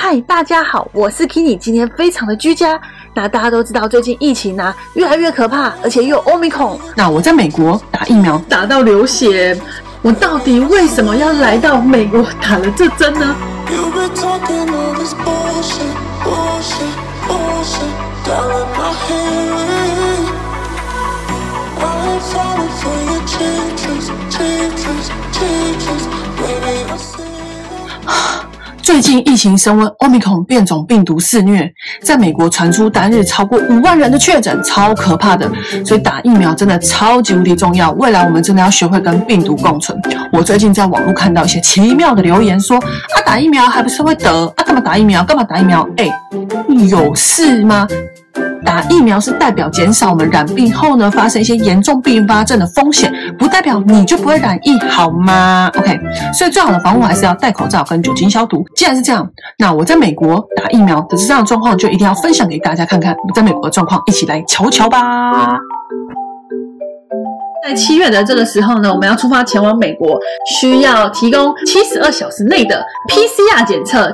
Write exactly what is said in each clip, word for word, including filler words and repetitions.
嗨，大家好，我是 Kenny， 今天非常的居家。那大家都知道，最近疫情啊越来越可怕，而且又有 Omicron。 那我在美国打疫苗打到流血，我到底为什么要来到美国打了这针呢？ 最近疫情升温 ，Omicron 变种病毒肆虐，在美国传出单日超过五万人的确诊，超可怕的。所以打疫苗真的超级无敌重要，未来我们真的要学会跟病毒共存。我最近在网络看到一些奇妙的留言说，啊打疫苗还不是会得，啊干嘛打疫苗？干嘛打疫苗？哎，有事吗？打疫苗是代表减少我们染病后呢发生一些严重并发症的风险，不代表你就不会染疫，好吗 ？OK， 所以最好的防护还是要戴口罩跟酒精消毒。既然是这样，那我在美国打疫苗的这样的状况就一定要分享给大家看看我在美国的状况，一起来瞧瞧吧。 在七月的这个时候呢，我们要出发前往美国，需要提供七十二小时内的 P C R 检测。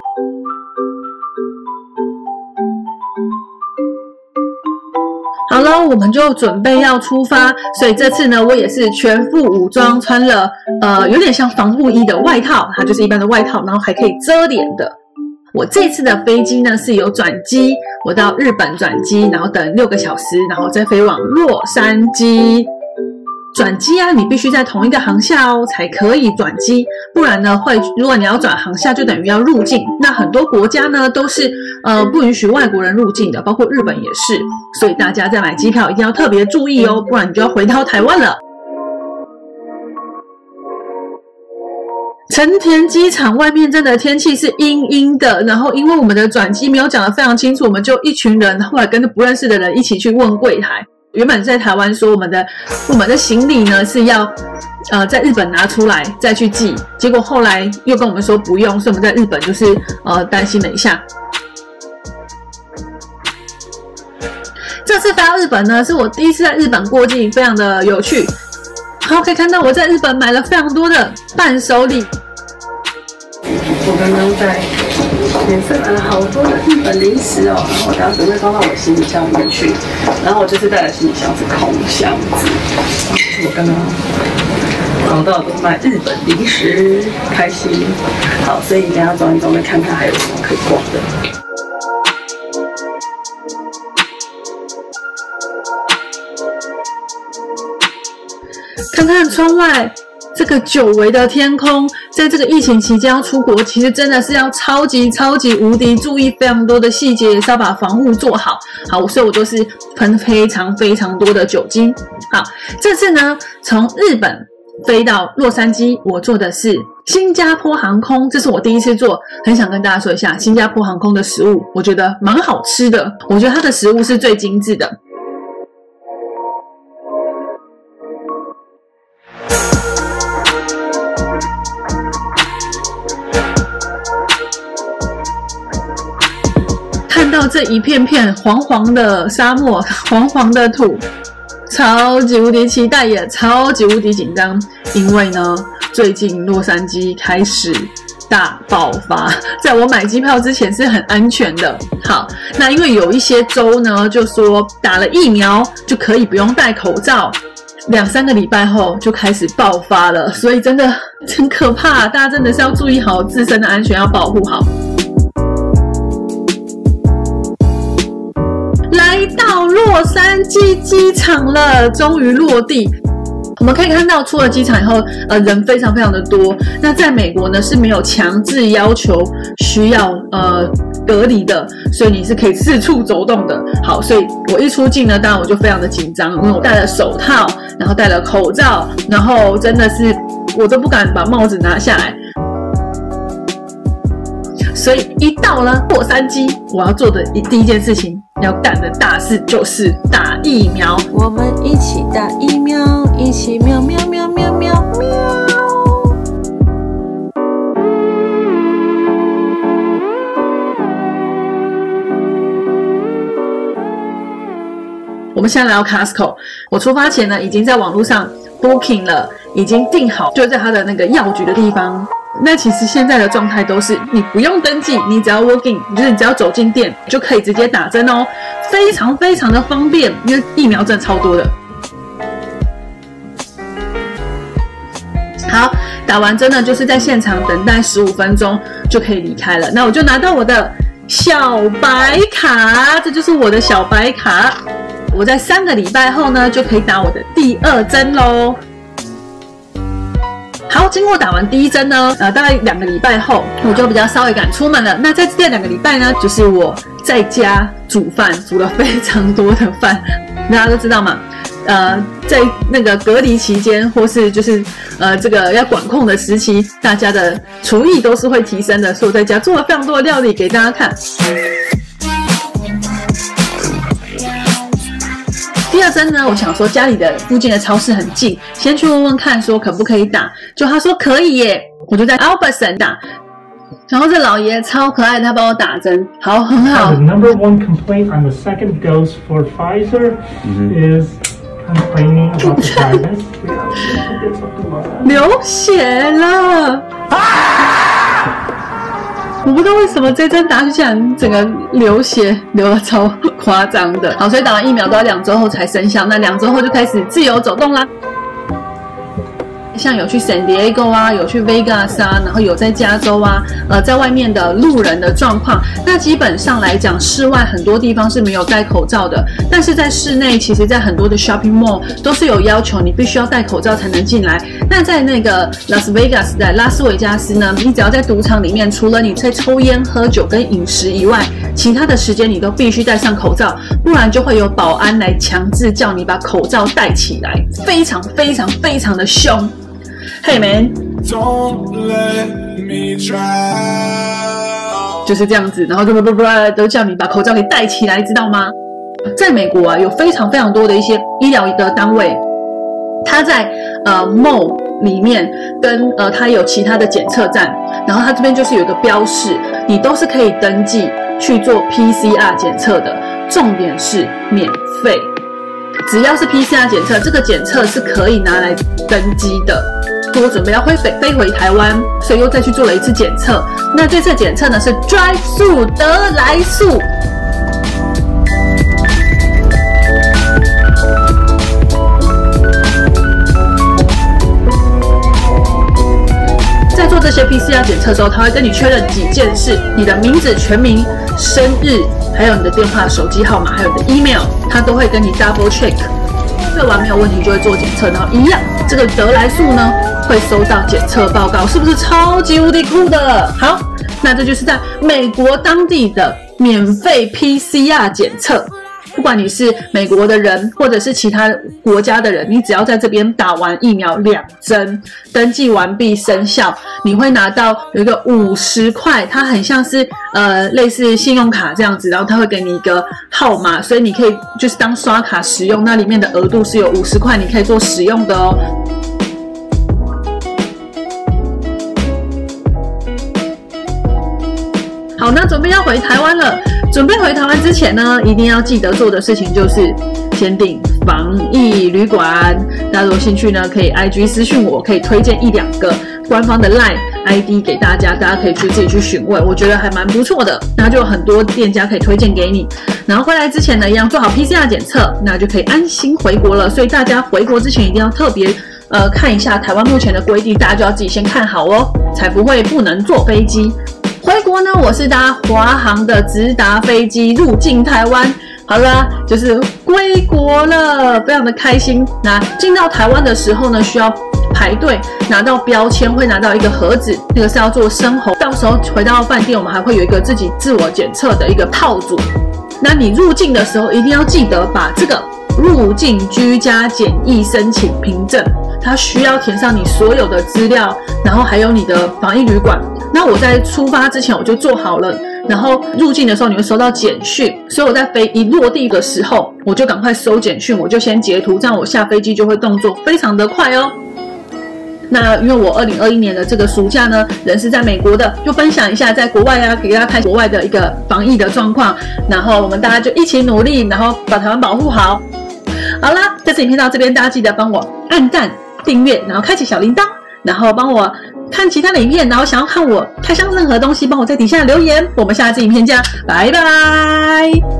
好了，我们就准备要出发，所以这次呢，我也是全副武装，穿了呃有点像防护衣的外套，它就是一般的外套，然后还可以遮脸的。我这次的飞机呢是有转机，我到日本转机，然后等六个小时，然后再飞往洛杉矶。转机啊，你必须在同一个航厦哦，才可以转机，不然呢会，如果你要转航厦，就等于要入境。那很多国家呢都是呃不允许外国人入境的，包括日本也是，所以大家在买机票一定要特别注意哦，不然你就要回到台湾了。成田机场外面真的天气是阴阴的，然后因为我们的转机没有讲得非常清楚，我们就一群人后来跟着不认识的人一起去问柜台。原本在台湾说我们的我们的行李呢是要呃在日本拿出来再去寄，结果后来又跟我们说不用，所以我们在日本就是呃担心了一下。这次飞到日本呢是我第一次在日本过境，非常的有趣。好，可以看到我在日本买了非常多的伴手礼。 我刚刚在免费买了好多的日本零食哦，然后我等下准备放到我的行李箱里面去。然后我这次带的行李箱是空箱子，我刚刚找到都卖日本零食，开心。好，所以等下走一走，再看看还有什么可以逛的。 看看窗外这个久违的天空，在这个疫情期间要出国，其实真的是要超级超级无敌注意非常多的细节，也是要把防护做好。好，所以我都是喷非常非常多的酒精。好，这次呢，从日本飞到洛杉矶，我坐的是新加坡航空，这是我第一次坐，很想跟大家说一下，新加坡航空的食物，我觉得蛮好吃的，我觉得它的食物是最精致的。看到这一片片黄黄的沙漠，黄黄的土，超级无敌期待，也超级无敌紧张，因为呢，最近洛杉矶开始大爆发，在我买机票之前是很安全的。好，那因为有一些州呢，就说打了疫苗就可以不用戴口罩，两三个礼拜后就开始爆发了，所以真的很可怕，大家真的是要注意好自身的安全，要保护好。来到洛杉矶机场了，终于落地。我们可以看到，出了机场以后，呃，人非常非常的多。那在美国呢是没有强制要求需要呃隔离的，所以你是可以四处走动的。好，所以我一出境呢，当然我就非常的紧张，因为我戴了手套，然后戴了口罩，然后真的是我都不敢把帽子拿下来。所以一到了洛杉矶，我要做的第一件事情，要干的大事就是打疫苗。 我们一起打疫苗，一起喵喵喵喵喵喵。 我们现在来到 Costco， 我出发前呢，已经在网络上 booking 了，已经订好，就在他的那个药局的地方。 那其实现在的状态都是你不用登记，你只要 walk in， 就是你只要走进店就可以直接打针哦，非常非常的方便，因为疫苗真的超多的。好，打完针呢，就是在现场等待十五分钟就可以离开了。那我就拿到我的小白卡，这就是我的小白卡。我在三个礼拜后呢，就可以打我的第二针喽。好，经过打完第一针呢，呃，大概两个礼拜后，我就比较稍微敢出门了。那在这两个礼拜呢，就是我在家煮饭，煮了非常多的饭。大家都知道嘛，呃，在那个隔离期间，或是就是呃这个要管控的时期，大家的厨艺都是会提升的，所以我在家做了非常多的料理给大家看。第二针呢，我想说家里的附近的超市很近，先去问问看说可不可以打，就他说可以耶，我就在 Albertson 打。然后这老爷超可爱的，他帮我打针，好，很好。 The number one complaint on the second dose for Pfizer is complaining about the dryness. 流血了！我不知道为什么这针打起来整个流血流得超夸张的。好，所以打完疫苗都要两周后才生效，那两周后就开始自由走动啦。像有去 San Diego 啊，有去 Vegas 啊，然后有在加州啊，呃，在外面的路人的状况，那基本上来讲，室外很多地方是没有戴口罩的，但是在室内，其实在很多的 shopping mall 都是有要求，你必须要戴口罩才能进来。那在那个 Las Vegas 在拉斯维加斯呢，你只要在赌场里面，除了你在抽烟、喝酒跟饮食以外，其他的时间你都必须戴上口罩，不然就会有保安来强制叫你把口罩戴起来，非常非常非常的凶。Hey man， 就是这样子，然后就不不都叫你把口罩给戴起来，知道吗？在美国啊，有非常非常多的一些医疗的单位，它在呃 mall 里面跟呃它有其他的检测站，然后它这边就是有一个标示，你都是可以登记去做 P C R 检测的，重点是免费。只要是 P C R 检测，这个检测是可以拿来登机的。我准备要飞飞回台湾，所以又再去做了一次检测。那这次检测呢是 drive through 得来速。在做这些 P C R 检测的时候，他会跟你确认几件事：你的名字、全名、生日，还有你的电话、手机号码，还有你的 email， 他都会跟你 double check。测完没有问题就会做检测，然后一样，这个得来速呢会收到检测报告，是不是超级无敌酷的？好，那这就是在美国当地的免费 P C R 检测。不管你是美国的人，或者是其他国家的人，你只要在这边打完疫苗两针，登记完毕生效，你会拿到有一个五十块，它很像是呃类似信用卡这样子，然后它会给你一个号码，所以你可以就是当刷卡使用，那里面的额度是有五十块，你可以做使用的哦。好，那准备要回台湾了。准备回台湾之前呢，一定要记得做的事情就是先订防疫旅馆。大家如果有兴趣呢，可以 I G 私讯我，可以推荐一两个官方的 Line I D 给大家，大家可以去自己去询问，我觉得还蛮不错的。那就有很多店家可以推荐给你。然后回来之前呢，一样做好 P C R 检测，那就可以安心回国了。所以大家回国之前一定要特别呃看一下台湾目前的规定，大家就要自己先看好哦，才不会不能坐飞机。回国呢，我是搭华航的直达飞机入境台湾。好了，就是归国了，非常的开心。那进到台湾的时候呢，需要排队拿到标签，会拿到一个盒子，那个是要做生喉。到时候回到饭店，我们还会有一个自己自我检测的一个套组。那你入境的时候，一定要记得把这个入境居家检疫申请凭证，它需要填上你所有的资料，然后还有你的防疫旅馆。那我在出发之前我就做好了，然后入境的时候你会收到简讯，所以我在飞一落地的时候，我就赶快收简讯，我就先截图，这样我下飞机就会动作非常的快哦。那因为我二零二一年的这个暑假呢，人是在美国的，就分享一下在国外啊，给大家看国外的一个防疫的状况，然后我们大家就一起努力，然后把台湾保护好。好啦，这次影片到这边，大家记得帮我按赞、订阅，然后开启小铃铛。 然后帮我看其他的影片，然后想要看我开箱任何东西，帮我在底下留言。我们下次影片见，拜拜。